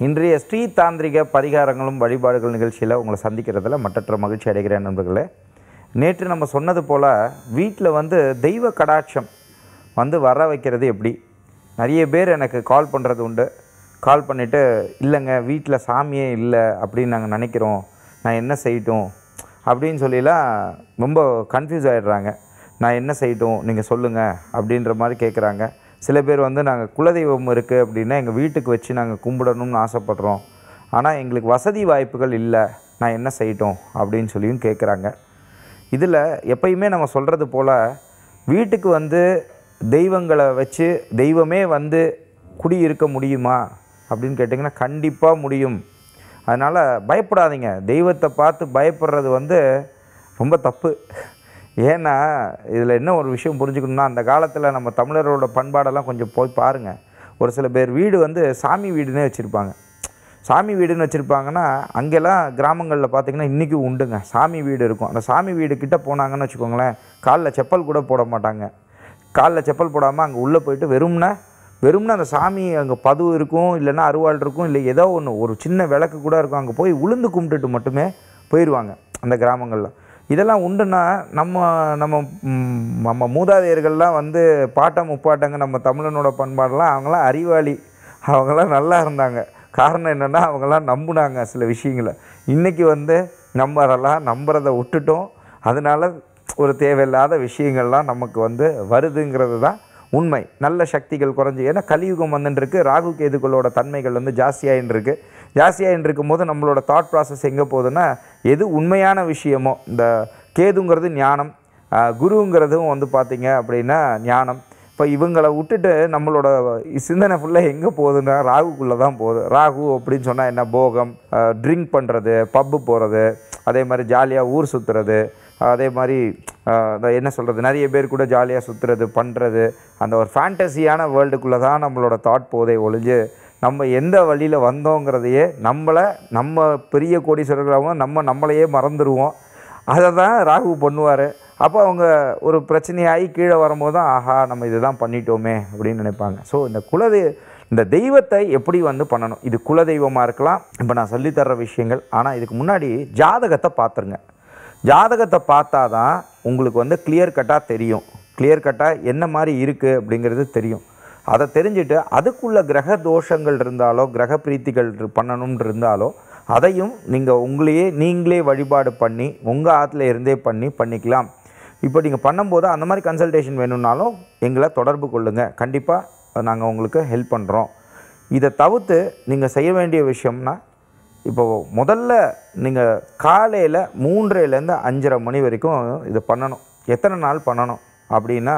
இன்றைய ஸ்ரீ தாந்திரிக பரிகாரங்களும் வழிபாடுகள் நிகழ்ச்சியில் உங்களை சந்திக்கிறதுல மற்றற்ற மகிழ்ச்சி அடைகிறேன் நண்பர்களே. நேற்று நம்ம சொன்னது போல் வீட்டில் தெய்வ கடாட்சம் வர வைக்கிறது எப்படி? நிறைய பேர் எனக்கு கால் பண்ணுறது உண்டு. கால் பண்ணிவிட்டு, இல்லைங்க வீட்டில் சாமியே இல்லை அப்படின்னு நாங்கள் நினைக்கிறோம், நான் என்ன செய்யட்டும் அப்படின்னு சொல்லிலாம் ரொம்ப கன்ஃபியூஸ் ஆகிடுறாங்க. நான் என்ன செய்யட்டும் நீங்கள் சொல்லுங்கள் அப்படின்ற மாதிரி கேட்குறாங்க. சில பேர் நாங்கள் குலதெய்வம் இருக்குது அப்படின்னா எங்கள் வீட்டுக்கு வச்சு நாங்கள் கும்பிடணும்னு ஆசைப்பட்றோம், ஆனால் எங்களுக்கு வசதி வாய்ப்புகள் இல்லை, நான் என்ன செய்யட்டும் அப்படின்னு சொல்லியும் கேட்குறாங்க. இதில் எப்பயுமே நம்ம சொல்கிறது போல் வீட்டுக்கு தெய்வங்களை வச்சு தெய்வமே குடியிருக்க முடியுமா அப்படின்னு கேட்டிங்கன்னா கண்டிப்பாக முடியும். அதனால் பயப்படாதீங்க. தெய்வத்தை பார்த்து பயப்படுறது ரொம்ப தப்பு. ஏன்னா இதில் என்ன ஒரு விஷயம் புரிஞ்சுக்கணுன்னா, அந்த காலத்தில் நம்ம தமிழரோட பண்பாடெல்லாம் கொஞ்சம் போய் பாருங்கள். ஒரு சில பேர் வீடு சாமி வீடுன்னே வச்சுருப்பாங்க. சாமி வீடுன்னு வச்சுருப்பாங்கன்னா அங்கெல்லாம் கிராமங்களில் பார்த்திங்கன்னா இன்றைக்கும் உண்டுங்க, சாமி வீடு இருக்கும். அந்த சாமி வீடு கிட்டே போனாங்கன்னு வச்சுக்கோங்களேன், காலில் செப்பல் கூட போட மாட்டாங்க. காலில் செப்பல் போடாமல் அங்கே உள்ளே போயிட்டு வெறும்னா அந்த சாமி அங்கே பது இருக்கும், இல்லைன்னா அருவாள் இருக்கும், இல்லை ஏதோ ஒன்று ஒரு சின்ன விளக்கு கூட இருக்கும், அங்கே போய் உளுந்து கும்பிட்டுட்டு மட்டுமே போயிடுவாங்க அந்த கிராமங்களில். இதெல்லாம் உண்டுன்னா நம்ம மூதாதையர்கள்லாம் பாட்டம் முப்பாட்டங்க நம்ம தமிழனோட பண்பாடெல்லாம் அவங்களாம் அறிவாளி, அவங்களாம் நல்லா இருந்தாங்க. காரணம் என்னென்னா அவங்களாம் நம்பினாங்க சில விஷயங்களை. இன்றைக்கி நம்ம அதெல்லாம் நம்புறதை விட்டுட்டோம். அதனால் ஒரு தேவையில்லாத விஷயங்கள்லாம் நமக்கு வருதுங்கிறது தான் உண்மை. நல்ல சக்திகள் குறைஞ்சி, ஏன்னா கலியுகம் வந்துட்டுருக்கு, ராகு கேதுக்களோட தன்மைகள் ஜாஸ்தியாகின்னு ஜாஸ்தியாகின்னு போது நம்மளோட தாட் ப்ராசஸ் எங்கே போகுதுன்னா, எது உண்மையான விஷயமோ, இந்த கேதுங்கிறது ஞானம், குருங்கிறதும் பார்த்திங்க அப்படின்னா ஞானம். இப்போ இவங்களை விட்டுட்டு நம்மளோட சிந்தனை ஃபுல்லாக எங்கே போகுதுன்னா ராகுக்குள்ளே தான் போகுது. ராகு அப்படின்னு சொன்னால் என்ன? போகம், ட்ரிங்க் பண்ணுறது, பப்பு போகிறது, அதே மாதிரி ஜாலியாக ஊர் சுற்றுறது, அதே மாதிரி என்ன சொல்கிறது, நிறைய பேர் கூட ஜாலியாக சுற்றுறது பண்ணுறது, அந்த ஒரு ஃபேண்டஸியான வேர்ல்டுக்குள்ளே தான் நம்மளோட தாட் போதே ஒழிஞ்சு நம்ம எந்த வழியில் வந்தோங்கிறதையே நம்ம பெரிய கோடீஸ்வரர்களாகவும் நம்மளையே மறந்துடுவோம். அதை தான் ராகு பண்ணுவார். அப்போ அவங்க ஒரு பிரச்சனையாகி கீழே வரும்போது தான் ஆஹா நம்ம இதுதான் பண்ணிட்டோமே அப்படின்னு நினைப்பாங்க. ஸோ இந்த தெய்வத்தை எப்படி பண்ணணும்? இது குலதெய்வமாக இருக்கலாம், இப்போ நான் சொல்லித்தர்ற விஷயங்கள். ஆனால் இதுக்கு முன்னாடி ஜாதகத்தை பார்த்துருங்க. ஜாதகத்தை பார்த்தா தான் உங்களுக்கு கிளியர் கட்டாக தெரியும். கிளியர் கட்டாக என்ன மாதிரி இருக்குது அப்படிங்கிறது தெரியும். அதை தெரிஞ்சுட்டு அதுக்குள்ள கிரக தோஷங்கள் இருந்தாலோ, கிரக பிரீத்திகள் பண்ணணும்னு இருந்தாலோ, அதையும் நீங்களே வழிபாடு பண்ணி உங்கள் ஆற்றுல இருந்தே பண்ணிக்கலாம். இப்போ நீங்கள் பண்ணும்போது அந்த மாதிரி கன்சல்டேஷன் வேணும்னாலும் எங்களை தொடர்பு கொள்ளுங்கள். கண்டிப்பாக நாங்கள் உங்களுக்கு ஹெல்ப் பண்ணுறோம். இதை தவிர்த்து நீங்கள் செய்ய வேண்டிய விஷயம்னா, இப்போது முதல்ல நீங்கள் காலையில் 3:30லேருந்து 5:30 மணி வரைக்கும் இது பண்ணணும். எத்தனை நாள் பண்ணணும் அப்படின்னா,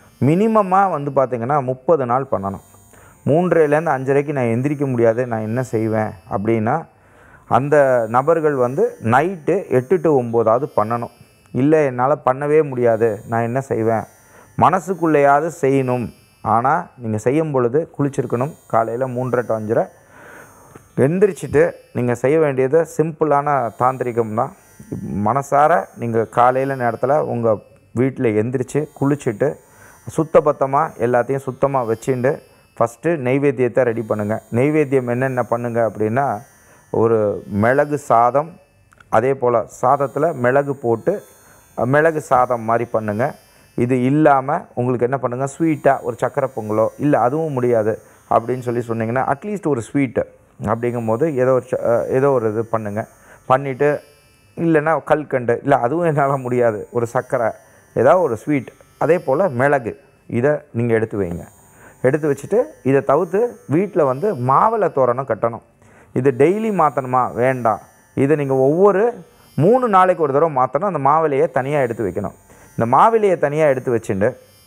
மினிமமாக பார்த்திங்கன்னா 30 நாள் பண்ணணும். 3:30லேருந்து 5:30க்கு நான் எந்திரிக்க முடியாது, நான் என்ன செய்வேன் அப்படின்னா, அந்த நபர்கள் நைட்டு 8 to 9 பண்ணணும். இல்லை என்னால் பண்ணவே முடியாது, நான் என்ன செய்வேன், மனசுக்குள்ளேயாவது செய்யணும். ஆனால் நீங்கள் செய்யும் பொழுது குளிச்சிருக்கணும். காலையில் 3:30 to 5:30 எந்திரிச்சிட்டு நீங்கள் செய்ய வேண்டியது சிம்பிளான தாந்திரிகம் தான். மனசார நீங்கள் காலையில் நேரத்தில் உங்கள் வீட்டில் எந்திரிச்சு குளிச்சுட்டு சுத்தபத்தமாக எல்லாத்தையும் சுத்தமாக வச்சுட்டு ஃபஸ்ட்டு நெய்வேத்தியத்தை ரெடி பண்ணுங்கள். நெய்வேத்தியம் என்னென்ன பண்ணுங்கள் அப்படின்னா, ஒரு மிளகு சாதம், அதே போல் சாதத்தில் மிளகு போட்டு மிளகு சாதம் மாதிரி பண்ணுங்கள். இது இல்லாமல் உங்களுக்கு என்ன பண்ணுங்கள், ஸ்வீட்டாக ஒரு சக்கரை பொங்கலோ, இல்லை அதுவும் முடியாது அப்படின்னு சொன்னீங்கன்னா அட்லீஸ்ட் ஒரு ஸ்வீட்டு அப்படிங்கும்போது ஏதோ ஒரு இது பண்ணுங்கள். பண்ணிவிட்டு இல்லைன்னா கல்கண்டு, இல்லை அதுவும் என்னால் முடியாது, ஒரு சர்க்கரை ஏதாவது ஒரு ஸ்வீட், அதே போல் மிளகு, இதை நீங்கள் எடுத்து வைங்க. எடுத்து வச்சுட்டு இதை தவிர்த்து வீட்டில் மாவிளை தோரணம் கட்டணும். இது டெய்லி மாற்றணுமா? வேண்டாம். இதை நீங்கள் ஒவ்வொரு 3 நாளைக்கு ஒரு தடவை மாற்றணும். அந்த மாவிலையை தனியாக எடுத்து வைக்கணும். இந்த மாவிலையை தனியாக எடுத்து வச்சுட்டு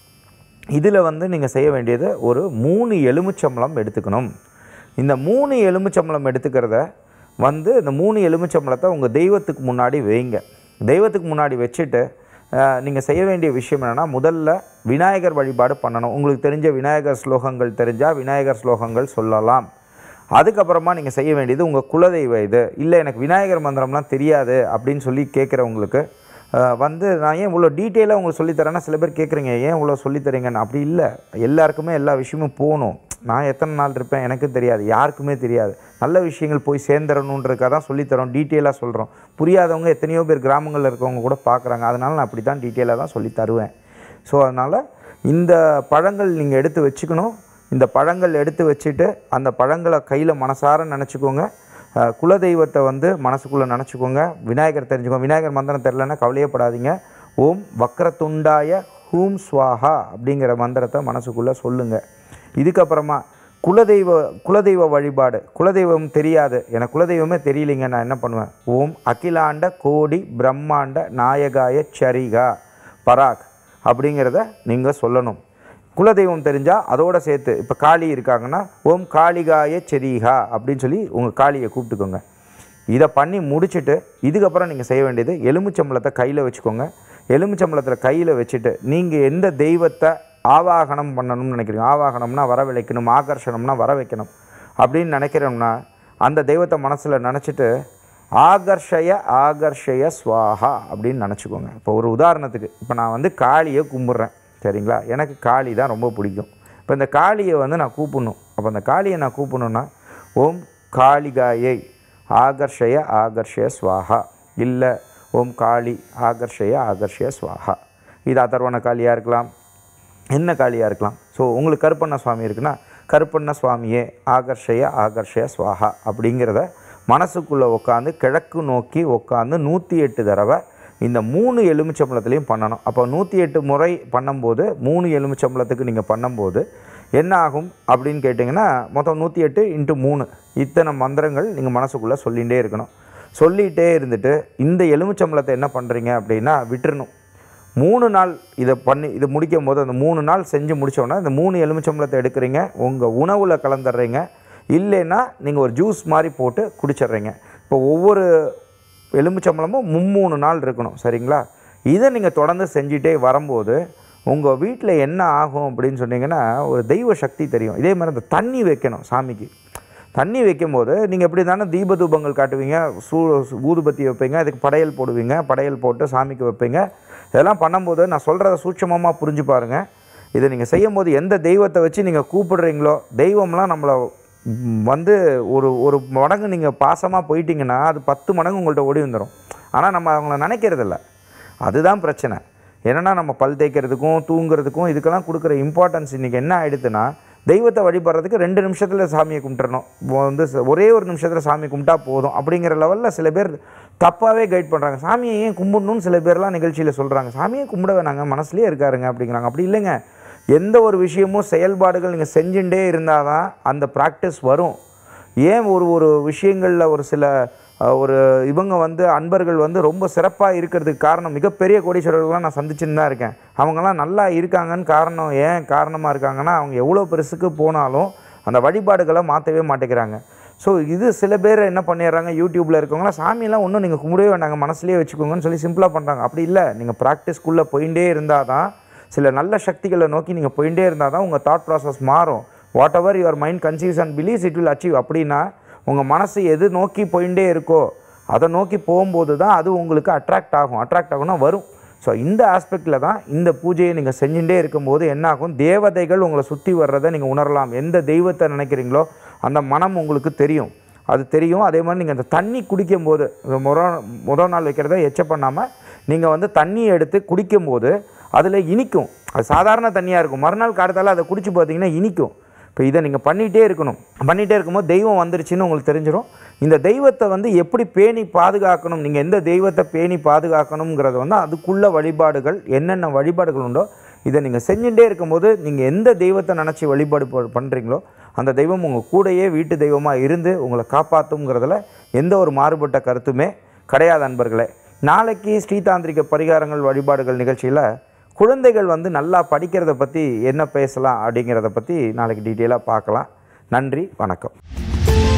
இதில் நீங்கள் செய்ய வேண்டியது ஒரு 3 எலுமிச்சம்பழம் எடுத்துக்கணும். இந்த 3 எலுமிச்சம்பழம் எடுத்துக்கிறத இந்த 3 எலுமிச்சம்பழத்தை உங்கள் தெய்வத்துக்கு முன்னாடி வைங்க. தெய்வத்துக்கு முன்னாடி வச்சுட்டு நீங்கள் செய்ய வேண்டிய விஷயம் என்னென்னா, முதல்ல விநாயகர் வழிபாடு பண்ணணும். உங்களுக்கு தெரிஞ்ச விநாயகர் ஸ்லோகங்கள் தெரிஞ்சால் விநாயகர் ஸ்லோகங்கள் சொல்லலாம். அதுக்கப்புறமா நீங்கள் செய்ய வேண்டியது உங்கள் குலதெய்வ இது. இல்லை எனக்கு விநாயகர் மந்திரம்லாம் தெரியாது அப்படின்னு கேட்குறவங்களுக்கு நான் ஏன் இவ்வளோ டீட்டெயிலாக உங்களுக்கு சொல்லித்தரேன்னா, சில பேர் கேட்குறீங்க ஏன் இவ்வளோ சொல்லித்தரீங்கன்னு. அப்படி இல்லை, எல்லாருக்குமே எல்லா விஷயமும் போகணும். நான் எத்தனை நாள் இருப்பேன் எனக்கும் தெரியாது, யாருக்குமே தெரியாது. நல்ல விஷயங்கள் போய் சேர்ந்துடணுன்றதுக்காக தான் சொல்லித்தரோம், டீட்டெயிலாக சொல்கிறோம். புரியாதவங்க எத்தனையோ பேர் கிராமங்களில் இருக்கவங்க கூட பார்க்குறாங்க. அதனால் நான் அப்படி தான் டீட்டெயிலாக தான் சொல்லி தருவேன். ஸோ அதனால் இந்த பழங்கள் நீங்கள் எடுத்து வச்சுக்கணும். இந்த பழங்கள் எடுத்து வச்சுட்டு அந்த பழங்களை கையில் மனசார நினச்சிக்கோங்க. குலதெய்வத்தை வந்து மனசுக்குள்ளே நினச்சிக்கோங்க. விநாயகர் தெரிஞ்சுக்கோங்க. விநாயகர் மந்திரம் தெரிலன்னா கவலையப்படாதீங்க. ஓம் வக்ரதுண்டாய ஹூம் ஸ்வாஹா அப்படிங்கிற மந்திரத்தை மனசுக்குள்ளே சொல்லுங்கள். இதுக்கப்புறமா குலதெய்வ வழிபாடு. குலதெய்வம் தெரியாது, எனக்கு குலதெய்வமே தெரியலிங்க, நான் என்ன பண்ணுவேன்? ஓம் அகிலாண்ட கோடி பிரம்மாண்ட நாயகாய சரிகா பராக் அப்படிங்கிறத நீங்கள் சொல்லணும். குலதெய்வம் தெரிஞ்சால் அதோடு சேர்த்து இப்போ காளி இருக்காங்கன்னா ஓம் காளிகாய செரிகா அப்படின்னு சொல்லி உங்கள் காளியை கூப்பிட்டுக்கோங்க. இதை பண்ணி முடிச்சுட்டு இதுக்கப்புறம் நீங்கள் செய்ய வேண்டியது எலுமிச்சம்பழத்தை கையில் வச்சுக்கோங்க. எலுமிச்சம்பழத்தில் கையில் வச்சுட்டு நீங்கள் எந்த தெய்வத்தை ஆவாகனம் பண்ணணும்னு நினைக்கிறீங்க, ஆவாகனம்னா வரவழைக்கணும், ஆகர்ஷணம்னா வர வைக்கணும் அப்படின்னு நினைக்கிறோம்னா அந்த தெய்வத்தை மனசில் நினச்சிட்டு ஆகர்ஷய ஸ்வாஹா அப்படின்னு நினச்சிக்கோங்க. இப்போ ஒரு உதாரணத்துக்கு இப்போ நான் வந்து காளியை கும்பிட்றேன், சரிங்களா? எனக்கு காளி தான் ரொம்ப பிடிக்கும். இப்போ இந்த காளியை வந்து நான் கூப்பிடணும். அப்போ அந்த காளியை நான் கூப்பிடணுன்னா ஓம் காளிகாயை ஆகர்ஷய ஸ்வாஹா, இல்லை ஓம் காளி ஆகர்ஷய ஸ்வாஹா. இது அதர்வண காளியாக இருக்கலாம், என்ன காளியாக இருக்கலாம். ஸோ உங்களுக்கு கருப்பண்ண சுவாமி இருக்குன்னா கருப்பண்ண சுவாமியே ஆகர்ஷய ஸ்வாஹா அப்படிங்கிறத மனசுக்குள்ளே உட்காந்து கிழக்கு நோக்கி உட்காந்து 108 தடவை இந்த 3 எலுமிச்சம்பழத்துலேயும் பண்ணணும். அப்போ 108 முறை பண்ணும்போது 3 எலுமிச்சம்பழத்துக்கு நீங்கள் பண்ணும்போது என்ன ஆகும் அப்படின்னு கேட்டிங்கன்னா மொத்தம் 108 × 3 இத்தனை மந்திரங்கள் நீங்கள் மனசுக்குள்ளே சொல்லிகிட்டே இருக்கணும். சொல்லிகிட்டே இருந்துட்டு இந்த எலுமிச்சம்பழத்தை என்ன பண்ணுறீங்க அப்படின்னா விட்டுறணும். 3 நாள் இது முடிக்கும் போது அந்த 3 நாள் செஞ்சு முடித்தோன்னா இந்த 3 எலுமிச்சம்பழத்தை எடுக்கிறீங்க, உங்கள் உணவில் கலந்துடுறீங்க, இல்லைன்னா நீங்கள் ஒரு ஜூஸ் மாதிரி போட்டு குடிச்சிட்றீங்க. இப்போ ஒவ்வொரு எலுமிச்சம்பழமும் 3 நாள் இருக்கணும், சரிங்களா? இதை நீங்கள் தொடர்ந்து செஞ்சுட்டே வரும்போது உங்கள் வீட்டில் என்ன ஆகும் அப்படின்னு சொன்னீங்கன்னா ஒரு தெய்வ சக்தி தெரியும். இதே மாதிரி அந்த தண்ணி வைக்கணும் சாமிக்கு. தண்ணி வைக்கும்போது நீங்கள் எப்படி தானே தீப தூபங்கள் காட்டுவீங்க, ஊதுபத்தி வைப்பீங்க, அதுக்கு படையல் போடுவீங்க, படையல் போட்டு சாமிக்கு வைப்பீங்க. இதெல்லாம் பண்ணும்போது நான் சொல்கிறத சூட்சமமாக புரிஞ்சு பாருங்கள். இதை நீங்கள் செய்யும்போது எந்த தெய்வத்தை வச்சு நீங்கள் கூப்பிடுறீங்களோ தெய்வம்லாம் நம்மளை வந்து ஒரு மடங்கு நீங்கள் பாசமாக போயிட்டீங்கன்னா அது 10 மடங்கு உங்கள்கிட்ட ஓடி வந்துடும். ஆனால் நம்ம அவங்கள நினைக்கிறதில்ல, அதுதான் பிரச்சனை. என்னென்னா நம்ம பல் தேய்க்கிறதுக்கும் தூங்குறதுக்கும் இதுக்கெல்லாம் கொடுக்குற இம்பார்ட்டன்ஸ் இன்றைக்கி என்ன ஆகிடுதுன்னா தெய்வத்தை வழிபடுறதுக்கு 2 நிமிஷத்தில் சாமியை கும்பிட்டுறணும், வந்து ஒரே ஒரு நிமிஷத்தில் சாமி கும்பிட்டா போதும் அப்படிங்கிற லெவலில் சில பேர் தப்பாகவே கைட் பண்ணுறாங்க. சாமியை ஏன் கும்பிடணும்னு சில பேர்லாம் நிகழ்ச்சியில் சொல்கிறாங்க. சாமியை கும்பிட வேணாங்க, மனசுலேயே இருக்காருங்க அப்படிங்கிறாங்க. அப்படி இல்லைங்க. எந்த ஒரு விஷயமும் செயல்பாடுகள் நீங்கள் செஞ்சுட்டே இருந்தால் தான் அந்த ப்ராக்டிஸ் வரும். ஏன் ஒரு விஷயங்களில் ஒரு சில இவங்க வந்து அன்பர்கள் வந்து ரொம்ப சிறப்பாக இருக்கிறதுக்கு காரணம் மிகப்பெரிய கோடீஸ்வரர்கள்லாம் நான் சந்திச்சுன்னு தான் இருக்கேன். அவங்கெல்லாம் நல்லா இருக்காங்கன்னு காரணமாக இருக்காங்கன்னா அவங்க எவ்வளோ பெருசுக்கு போனாலும் அந்த வழிபாடுகளை மாற்றவே மாட்டேங்கிறாங்க. ஸோ இது சில பேர் என்ன பண்ணிடுறாங்க, யூடியூப்பில் இருக்கவங்களாம் சாமியெல்லாம் ஒன்றும் நீங்கள் கும்பிடவே வேண்டாங்க, மனசுலேயே வச்சுக்கோங்கன்னு சொல்லி சிம்பிளாக பண்ணுறாங்க. அப்படி இல்லை, நீங்கள் ப்ராக்டிஸ்க்குள்ளே போயிட்டே இருந்தால் தான், சில நல்ல சக்திகளை நோக்கி நீங்கள் போயிட்டே இருந்தால் தான் உங்கள் தாட் ப்ராசஸ் மாறும். Whatever your mind conceives and believes it will achieve. அப்படின்னா உங்கள் மனசு எது நோக்கி போயிட்டே இருக்கோ அதை நோக்கி போகும்போது தான் அது உங்களுக்கு அட்ராக்ட் ஆகும்னா வரும். ஸோ இந்த ஆஸ்பெக்டில் தான் இந்த பூஜையை நீங்கள் செஞ்சுட்டே இருக்கும்போது என்ன ஆகும், தேவதைகள் உங்களை சுற்றி வர்றதை நீங்கள் உணரலாம். எந்த தெய்வத்தை நினைக்கிறீங்களோ அந்த மனம் உங்களுக்கு தெரியும், அது தெரியும். அதே மாதிரி நீங்கள் அந்த தண்ணி குடிக்கும்போது முதல் நாள் வைக்கிறத எச்ச பண்ணாமல் நீங்கள் வந்து தண்ணியை எடுத்து குடிக்கும்போது அதில் இனிக்கும். அது சாதாரண தண்ணியாக இருக்கும், மறுநாள் காலத்தால் அதை குடிச்சு பார்த்தீங்கன்னா இனிக்கும். இப்போ இதை நீங்கள் பண்ணிகிட்டே இருக்கும்போது தெய்வம் வந்துருச்சுன்னு உங்களுக்கு தெரிஞ்சிடும். இந்த தெய்வத்தை வந்து எப்படி பேணி பாதுகாக்கணும், நீங்கள் எந்த தெய்வத்தை பேணி பாதுகாக்கணுங்கிறது வந்து அதுக்குள்ள வழிபாடுகள் என்னென்ன வழிபாடுகள் உண்டோ இதை நீங்கள் செஞ்சுட்டே இருக்கும்போது நீங்கள் எந்த தெய்வத்தை நினச்சி வழிபாடு பண்ணுறீங்களோ அந்த தெய்வம் உங்கள் கூடையே வீட்டு தெய்வமாக இருந்து உங்களை காப்பாற்றுங்கிறதுல எந்த ஒரு மாறுபட்ட கருத்துமே கிடையாது அன்பர்களே. நாளைக்கு ஸ்ரீதாந்திரிக பரிகாரங்கள் வழிபாடுகள் நிகழ்ச்சியில் குழந்தைகள் வந்து நல்லா படிக்கிறத பற்றி என்ன பேசலாம் அப்படிங்கிறத பற்றி நாளைக்கு டீட்டெயிலாக பார்க்கலாம். நன்றி, வணக்கம்.